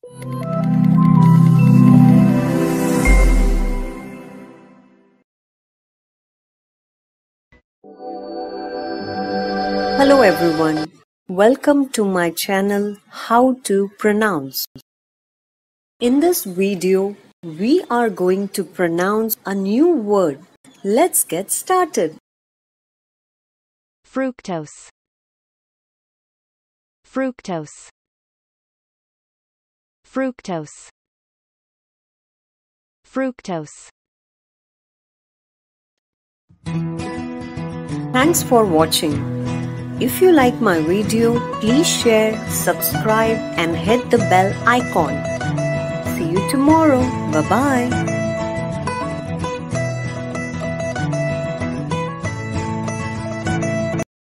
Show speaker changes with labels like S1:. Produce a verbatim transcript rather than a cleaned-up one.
S1: Hello everyone, welcome to my channel How to Pronounce. In this video, we are going to pronounce a new word. Let's get started.
S2: Fructose. Fructose. Fructose. Fructose.
S1: Thanks for watching. If you like my video, please share, subscribe and hit the bell icon. See you tomorrow. Bye-bye.